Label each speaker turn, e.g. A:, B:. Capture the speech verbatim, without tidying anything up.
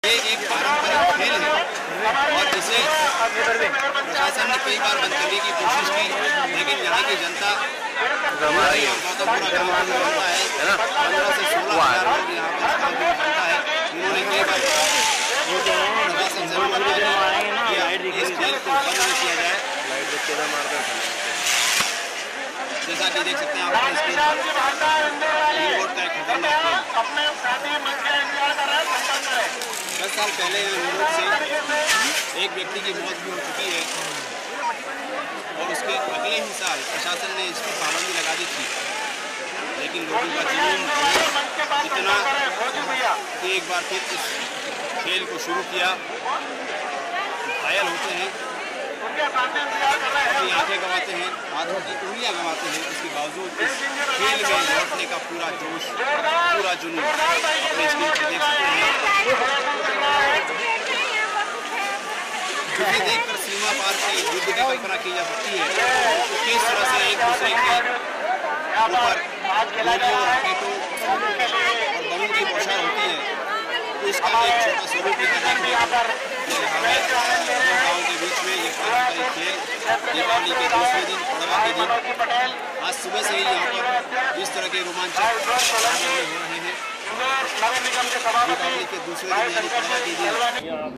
A: ये एक पारंपरिक खेल है और इसे प्रशासन ने कई बार बंद करने की कोशिश की, लेकिन यहाँ की जनता हमारी गौतमपुरा गाँव में बनता है, पंद्रह से सोलह हजार लोग यहाँ पर बनता है। उन्होंने कई बार प्रशासन से इस खेल को बंद नहीं किया जाए। जैसा कि देख सकते हैं आप हिंगोट का एक खतरनाक खेल। दस साल पहले हिंगोट से एक व्यक्ति की मौत भी हो चुकी है और उसके अगले ही साल प्रशासन ने इसकी पाबंदी लगा दी थी, लेकिन लोगों का जुनून इतना कि एक बार फिर इस खेल को शुरू किया। घायल होते हैं, अपनी आंखें गंवाते हैं, हाथों की उंगलियां गंवाते हैं, इसके बावजूद इस खेल में लौटने का पूरा जोश, पूरा जुनून अपने स्क्रीन पर देख सकते हैं। जिसे देखकर सीमा पार के युद्ध की कल्पना की जा सकती है तो किस तरह से एक दूसरे के ऊपर गोलियों, रॉकेटों और बमों की बौछार होती है, तो इसका एक छोटा स्वरूप यहाँ देखने को मिल रहा है। गाँव के बीच में ये पारंपरिक खेल दीपावली के दूसरे दिन, पड़वा के दिन, आज सुबह से ही यहाँ पर इस तरह के रोमांचक हो रहे हैं। दीपावली के दूसरे दिन यानी पड़वा के दिन